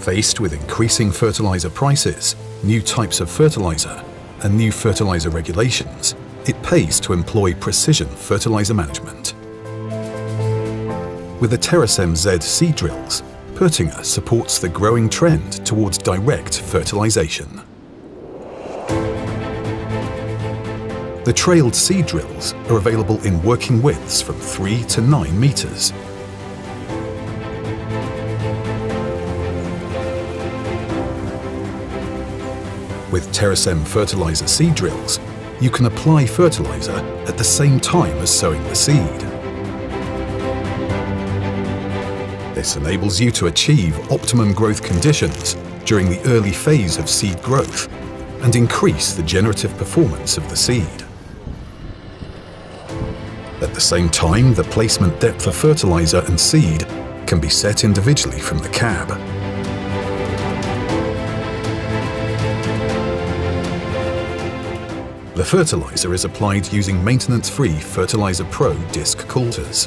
Faced with increasing fertiliser prices, new types of fertiliser, and new fertiliser regulations, it pays to employ precision fertiliser management. With the TerraSem Z seed drills, PÖTTINGER supports the growing trend towards direct fertilisation. The trailed seed drills are available in working widths from 3 to 9 metres. With TerraSem fertiliser seed drills, you can apply fertiliser at the same time as sowing the seed. This enables you to achieve optimum growth conditions during the early phase of seed growth and increase the generative performance of the seed. At the same time, the placement depth of fertiliser and seed can be set individually from the cab. The fertiliser is applied using maintenance-free Fertiliser Pro disc coulters.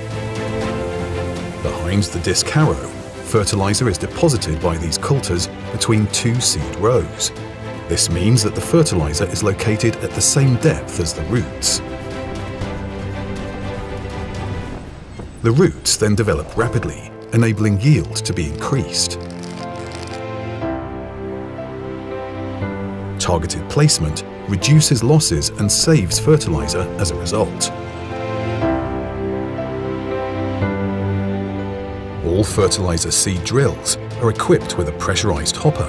Behind the disc harrow, fertiliser is deposited by these coulters between 2 seed rows. This means that the fertiliser is located at the same depth as the roots. The roots then develop rapidly, enabling yield to be increased. Targeted placement reduces losses and saves fertiliser as a result. All fertiliser seed drills are equipped with a pressurised hopper.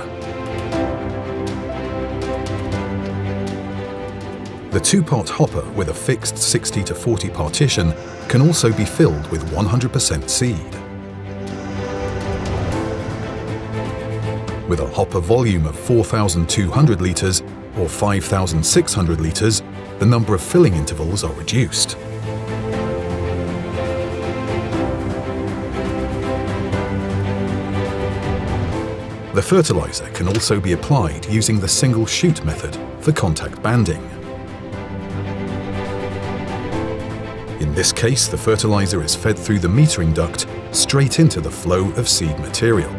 The 2-part hopper with a fixed 60 to 40 partition can also be filled with 100% seed. With a hopper volume of 4,200 litres or 5,600 litres, the number of filling intervals are reduced. The fertiliser can also be applied using the single shoot method for contact banding. In this case, the fertiliser is fed through the metering duct straight into the flow of seed material.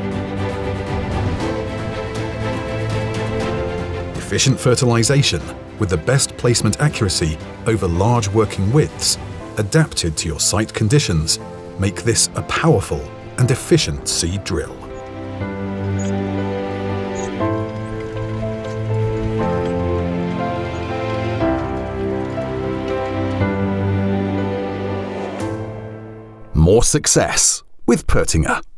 Efficient fertilisation with the best placement accuracy over large working widths, adapted to your site conditions, make this a powerful and efficient seed drill. More success with PÖTTINGER.